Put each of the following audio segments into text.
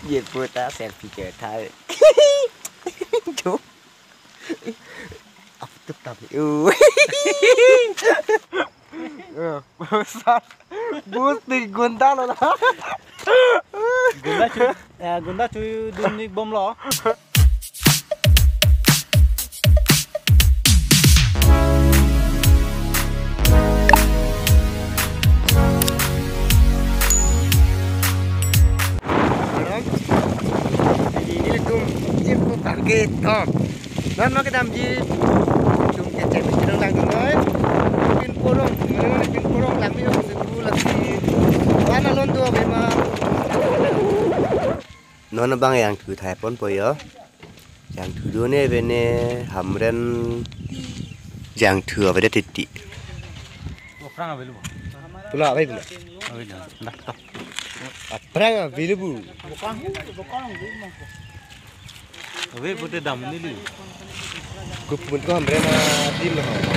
Ye puta selfie ke thai. Chú. Apa tu tapi. Besar. Buti gunda lo lah. Gunda cuy dunia bom lo. Target không? Nó cái đam gì? Chúng cái chạy mình đang làm đấy. Pin porong, mình pin porong làm video itu lagi. Mana lon tu memang. Nó bang yang thử thai pon po yo. Yang thử dua ni bene hamren yang thử về đây tít. Perang available. Pula apa pula? Perang available. Bukan. वे बोटे दाम नहीं ली कुछ मुझको हमरे ना टीम में हो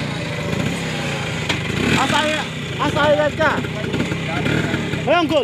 आसाई लड़का हे uncle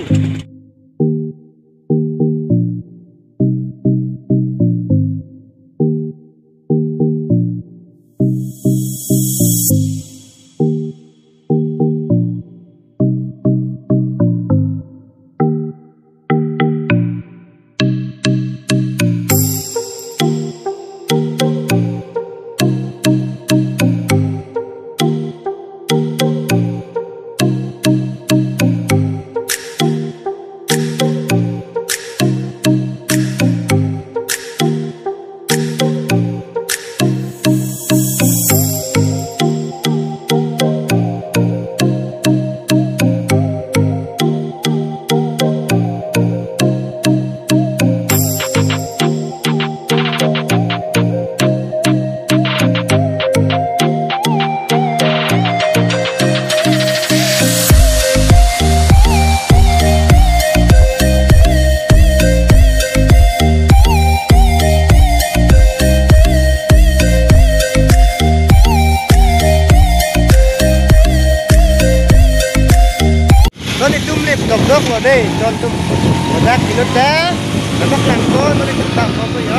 Dok lo deh, contoh udah kilo dah, lepas langko, nanti kita apa ya?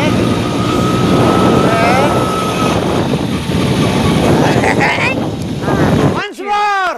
Once more.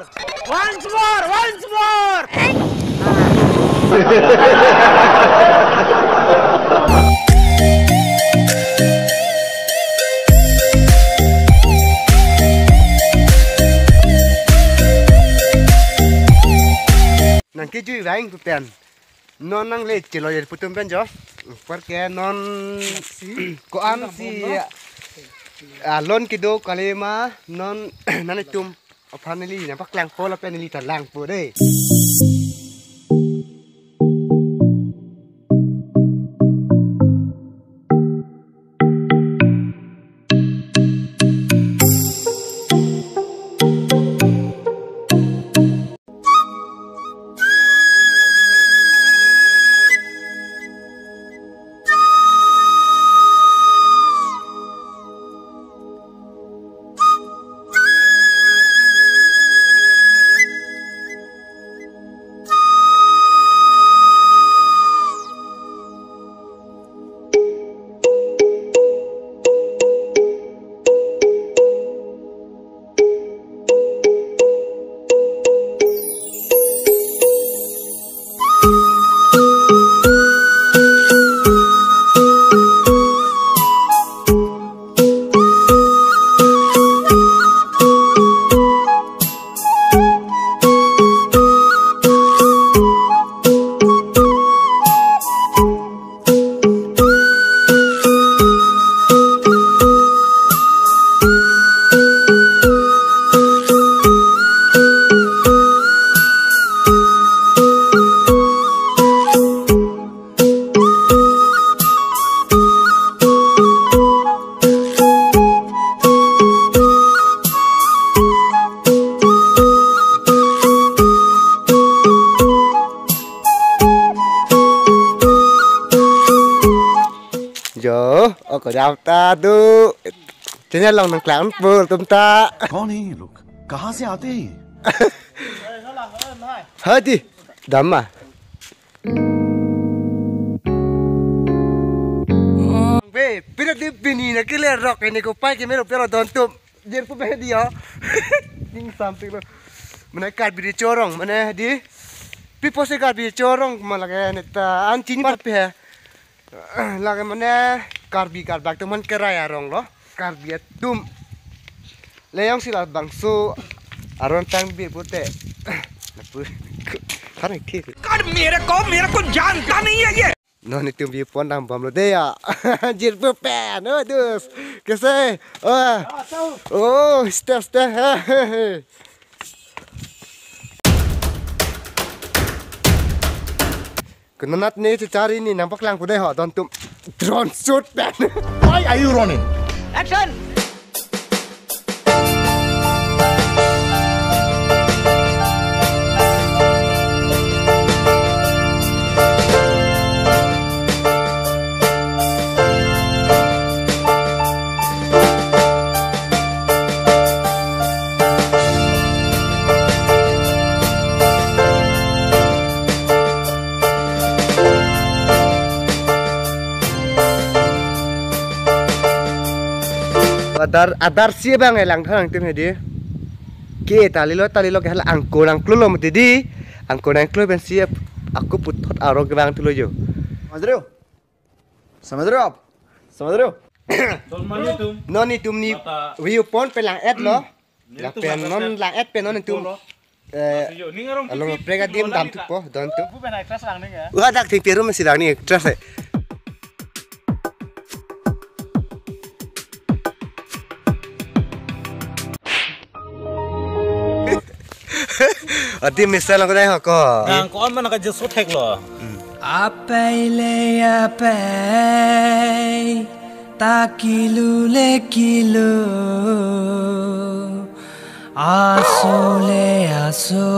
Nang Kejui lain kupian, non nang le cilo jadi putum pen jo, porque non koan si alon kido kalema non nane tum paneli nampak lang pola paneli terlang po deh. Jo, aku daftar tu. Jadi long nang clown pul tumta. कौन है ये लोग कहाँ से आते हैं Hadi, dama. pina di bini na kile rock ini ko pai ke mero pero don tu jer pu be dia ding something lo mana kar bi corong mana di pipo se kar bi corong malaga neta antin par pe laga mana kar bak tu man keraya rong lo kar bi tum leyang sila bangsu aron tang bi pute napu kan ठीक कर मेरे को जानता नहीं है ये no ni tum bi pon dam bam lo de ya jir pu pe no dus ke se oh step kenanat ni cari ni nampak lang ku deh ho don tum drone shoot pen Why are you running? Action adar sih bang elang thang tim hedi ke tali lo ke hala angko lo mati di angko ben siap aku putot aro ke bang tulo jo समझ रहे हो आप समझ रहे हो no ni tum ni view pon pe lang ad lo la pen non lang ad pe non tum along prega dim dam tu po don tu dak ting peru masih lang ni trust Ati misal aku dah ko. Nang ko man ka jesu thek lo. Apai le apai ta kilu le kilu aso le aso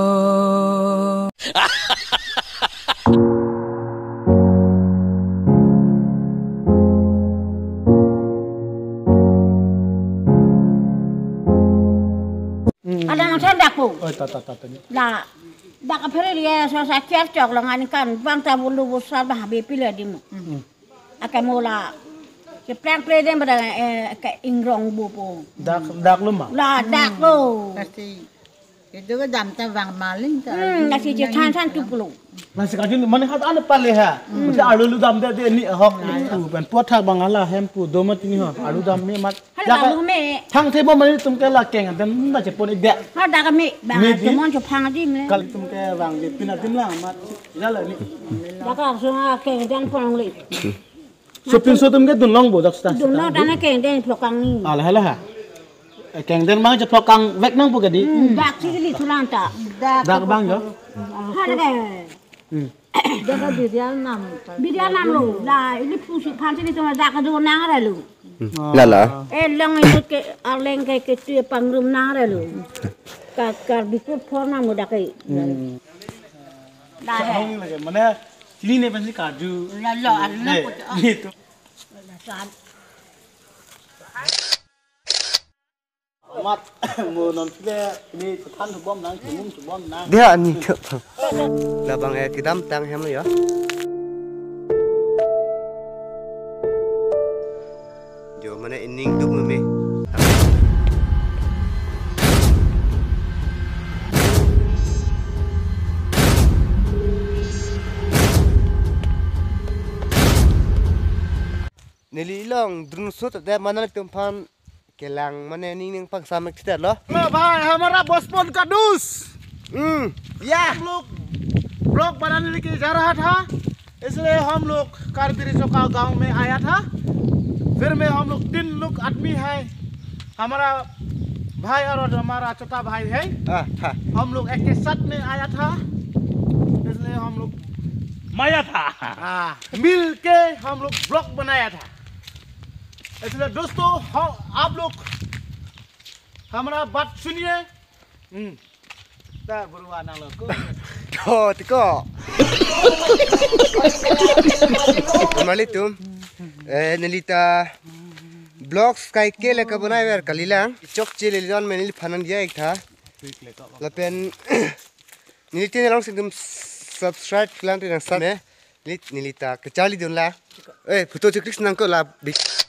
ada nang sendak po. Oh, Lah, dak apere dia sa cok langan kan bang ta bulu busar bah be pile di mo. Akamola. Ke plan play dem pada ke ingrong bu po. Dak lu ma. Lah dak lo. Pasti itu kan dam ta wang maling ta. Nasi je tan tu pulu. Nasi kajin mana hat ane pale ha. Mesti alu lu dam de ni hok tu ben pot thak bangala hem pu do mat ni ha. Alu dam me mat. Hala lu me. Thang the bo man tum ke la keng dan na je pon ide. Ha dak me. Bang tu mon tu phang dim le. Kal tum ke wang je pina dim la mat. Ya la ni. Dak ka so ke dan pon le. So pin so tum ke dun long bo dak sta. Dun no dan ke den plokang ni. Ala hala ha. Keng den mang je plokang vek nang pu ke di. Dak si li tulanta. Dak bang yo. Ha dak. Dah kan dia nam. Bidia nam lo. Lah ini pusi pan sini tu dak ka do nang ada lu. Lala. Lang itu ke aleng ke tu pangrum nang ada lu. Kar bikur phorna mo dak ai. Dah hai. Hong lage mane sini ne pasti kaju. La la ala ko. Ni tu. Mat mo non pile ni than tu bom nang chum tu bom nang. Dia ni tu. Lah bang kidam tang hem lo ya. Jo mana ining tu me. Nililong drun sut ada mana tumpan kelang mana ning pang samek tidak loh. भाई हमारा बचपन का दूस Ya. हम लोग ब्लॉग बनाने के जा रहा था इसलिए हम लोग कारगिरी चौका गांव में आया था फिर में हम लोग 3 लोग आदमी है हमारा भाई और हमारा छोटा भाई है हम लोग एक के साथ में आया था इसलिए हम लोग माया था मिल के हम लोग ब्लॉग बनाया था इसलिए दोस्तों आप लोग हमारा बात सुनिए Oh, tiko. Mali tum. Nelita blogs kai kele ka banai ver kalilang. Chok chile lion menil phanan dia ek tha. Lapen nilite nelong singum subscribe klan ri sang me. Nilita kecali dun lah. Foto ceklik senang kau lah.